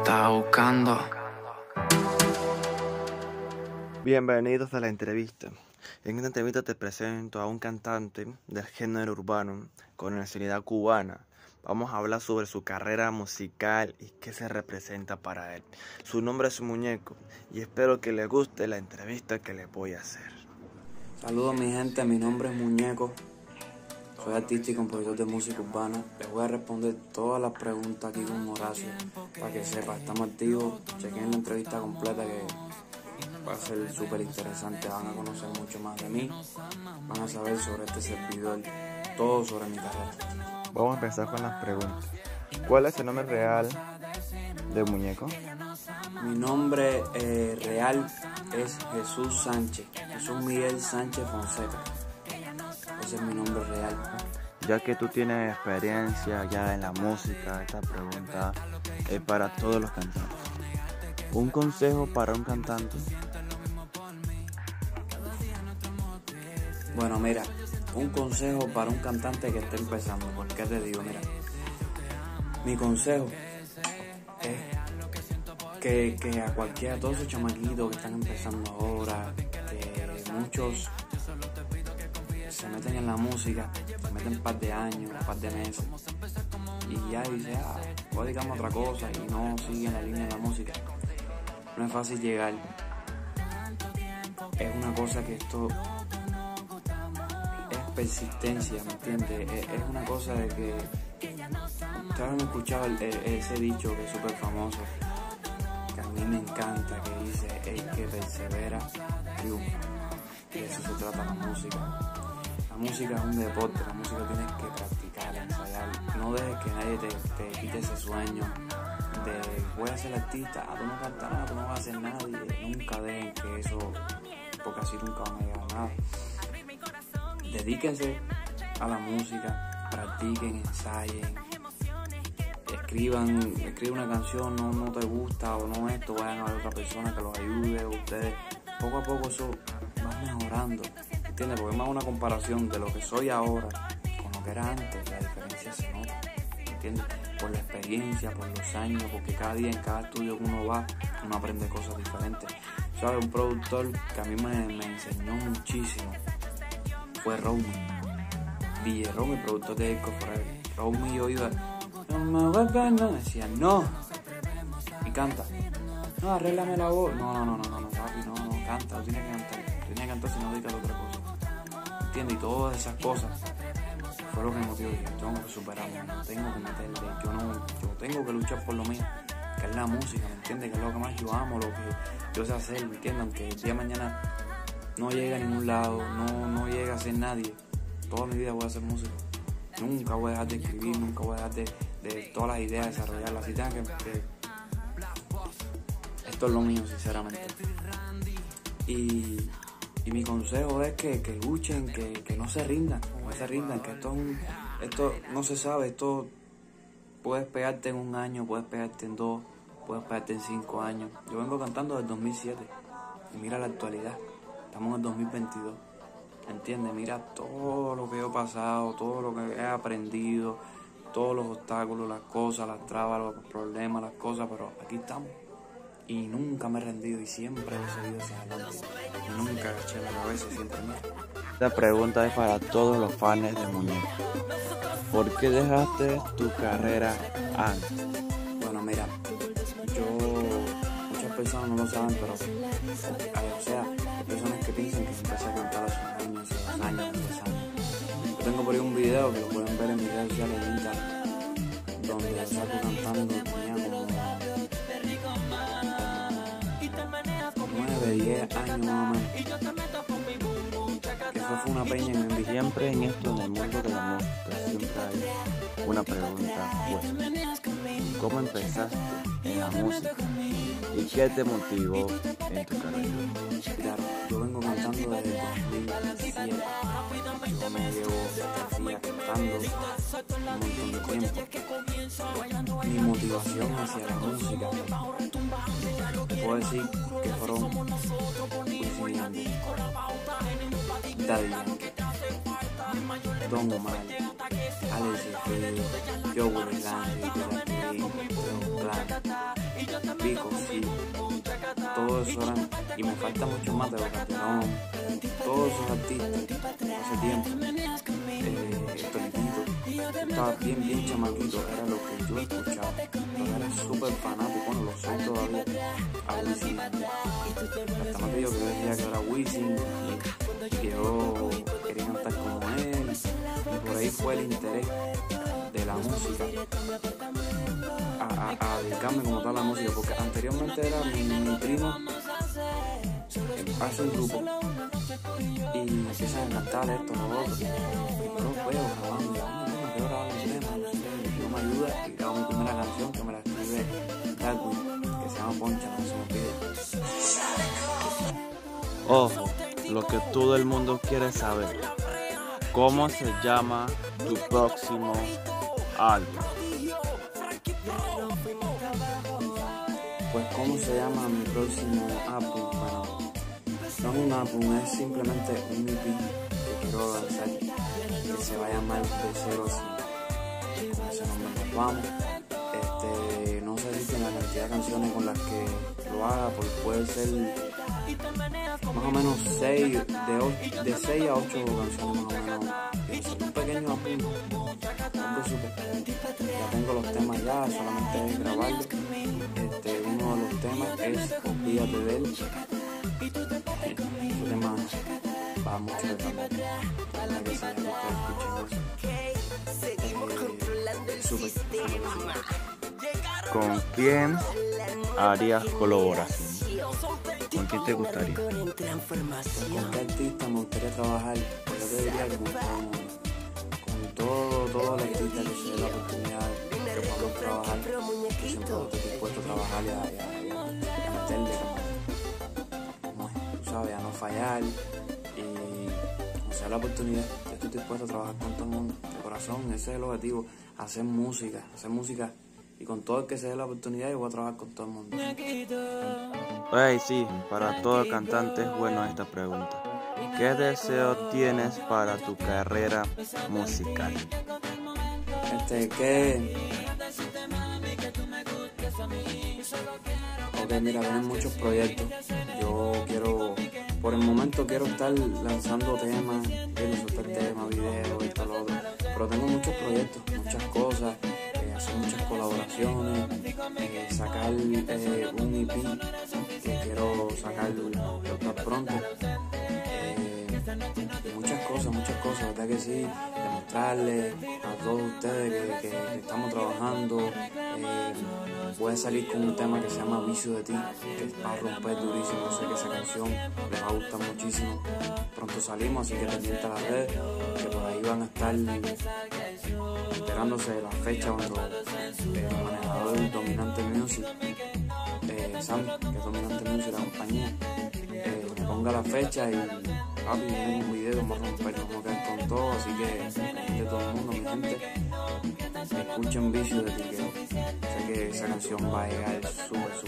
estaba buscando. Bienvenidos a la entrevista. En esta entrevista te presento a un cantante del género urbano con nacionalidad cubana. Vamos a hablar sobre su carrera musical y qué se representa para él. Su nombre es Muñeco y espero que les guste la entrevista que les voy a hacer. Saludos mi gente, mi nombre es Muñeco. Soy artista y compositor de música urbana. Les voy a responder todas las preguntas aquí con Horacio para que sepa, estamos activos. Chequen la entrevista completa que va a ser súper interesante. Van a conocer mucho más de mí, van a saber sobre este servidor, todo sobre mi carrera. Vamos a empezar con las preguntas. ¿Cuál es el nombre real de Muñeco? Mi nombre real es Jesús Sánchez, Jesús Miguel Sánchez Fonseca. Ese es mi nombre real. Ya que tú tienes experiencia ya en la música, esta pregunta es para todos los cantantes. Un consejo para un cantante. Bueno, mira, un consejo para un cantante que está empezando. ¿Por qué te digo? Mira, mi consejo es que a cualquiera, a todos esos chamaquitos que están empezando ahora, que muchos se meten en la música, se meten un par de años, un par de meses, y ya dice, voy a dedicarme a otra cosa y no siguen la línea de la música. No es fácil llegar. Es una cosa que esto es persistencia, ¿me entiendes? Es una cosa de que ustedes han escuchado ese dicho que es súper famoso, que a mí me encanta, que dice, el que persevera triunfa. Y de eso se trata la música. La música es un deporte, la música tienes que practicar, ensayar. No dejes que nadie te quite ese sueño de voy a ser artista, tú no cantas nada, tú no vas a hacer nada. Y nunca dejen que eso, porque así nunca van a llegar a nada. Dedíquense a la música, practiquen, ensayen, escriban una canción, no te gusta o no esto, vayan a ver a otra persona que los ayude. Ustedes poco a poco eso va mejorando, ¿entiendes? Porque es más una comparación de lo que soy ahora con lo que era antes. La diferencia se nota, ¿entiendes? Por la experiencia, por los años, porque cada día en cada estudio que uno va, uno aprende cosas diferentes. ¿Sabes? Un productor que a mí me enseñó muchísimo fue Romy, DJ Romy, productor de Disco Forever. Romy, yo iba, me decía, no, y canta, no, arréglame la voz, no, papi, no, canta, tú tienes que cantar, si no dedicas a otra cosa, ¿entiendes? Y todas esas cosas fue lo que me motivó. Yo tengo que superarme, no tengo que meterle, yo tengo que luchar por lo mío, que es la música, ¿me entiendes? Que es lo que más yo amo, lo que yo sé hacer, ¿me entiendes? Aunque el día de mañana no llegue a ningún lado, no llegue a ser nadie, toda mi vida voy a hacer música. Nunca voy a dejar de escribir, nunca voy a dejar de todas las ideas, desarrollarlas. Así tenga que esto es lo mío, sinceramente. Y mi consejo es que luchen, que no se rindan, que esto no se sabe, esto puedes pegarte en un año, puedes pegarte en 2, puedes pegarte en 5 años. Yo vengo cantando desde 2007 y mira la actualidad. Estamos en el 2022, ¿entiendes? Mira todo lo que he pasado, todo lo que he aprendido, todos los obstáculos, las cosas, las trabas, los problemas, las cosas, pero aquí estamos. Y nunca me he rendido y siempre he seguido hacia adelante. Y nunca agaché la cabeza, siempre me. Esta pregunta es para todos los fans de Muñeco. ¿Por qué dejaste tu carrera antes? Bueno, mira, muchas personas no lo saben, pero hay personas que piensan que empecé a cantar hace un año, hace 2 años, 3 años. Yo tengo por ahí un video que lo pueden ver en mis redes sociales en Instagram, donde yo saco cantando, tenía como 9, 10 años más o menos. Que eso fue una peña en mi vida. Siempre en esto, en el mundo de la música, siempre hay una pregunta, pues, ¿cómo empezaste en la música? ¿Y qué te motivó en tu carrera? Claro, yo vengo cantando desde el 2007. Yo me llevo cantando un montón de tiempo. Mi motivación hacia la música, te puedo decir que fueron Wisin y Yandel, Daddy Yankee, Don Omar, Alex Frío, Joe Orlando, Pico, sí, todos esos eran, y me falta mucho más de los Calderón, todos esos artistas hace tiempo. Estaba bien chamaquito, era lo que yo escuchaba, pero era súper fanático, bueno, lo soy todavía, a Wisin. Hasta más que yo decía que era Wisin, y yo quería cantar como él, y por ahí fue el interés de la música, a dedicarme como tal a la música, porque anteriormente era mi primo, hace un grupo, y empiezan a cantar esto, lo otro, y yo lo veo grabando, no me ayuda, y grabo mi primera canción que me la escribe Darwin, que se llama Poncha, no se me olvide. Ojo, lo que todo el mundo quiere saber, ¿cómo se llama tu próximo álbum? Pues cómo se llama mi próximo álbum, bueno, no es un álbum, es simplemente un EP que quiero lanzar, que se va a llamar De Cero a Cien. Con ese nombre nos vamos. No sé si tiene la cantidad de canciones con las que lo haga, porque puede ser más o menos 6 a 8 canciones más o menos. Un pequeño álbum, algo súper. Ya tengo los temas ya, solamente es grabarlo. Uno de los temas es Olvídate de él. Ese tema va mucho de también. Para que se llame, súper. ¿Con quién harías colaboración? ¿Con quién te gustaría? ¿Con qué artista me gustaría trabajar? Pues yo te diría que con todo el artista que se dé la oportunidad que podamos trabajar. Yo siempre estoy dispuesto a trabajar y a meterle, como tú sabes, a no fallar. Y como sea la oportunidad, yo estoy dispuesto a trabajar con todo el mundo. De corazón, ese es el objetivo, hacer música. Y con todo el que se dé la oportunidad, yo voy a trabajar con todo el mundo. Sí, para todo cantante es buena esta pregunta. ¿Qué deseo tienes para tu carrera musical? Ok, mira, vienen muchos proyectos. Yo por el momento quiero estar lanzando temas, quiero soltar temas, videos y todo lo otro. Pero tengo muchos proyectos, muchas cosas, hacer muchas colaboraciones, sacar un EP que quiero sacar pronto. Muchas cosas, ¿verdad que sí? Demostrarles a todos ustedes que estamos trabajando. Voy a salir con un tema que se llama Vicio de Ti, que va a romper durísimo. Sé que esa canción les va a gustar muchísimo. Pronto salimos, así que pendiente a las redes, que por ahí van a estar enterándose de la fecha cuando el manejador Dominante Music, Sam, que es Dominante Music, la compañía, me ponga la fecha y papi, viene un video, vamos a romper, vamos a quedar con todo, así que de todo el mundo, mi gente, escuchen Vicio de Ti, que sé que esa canción va a llegar súper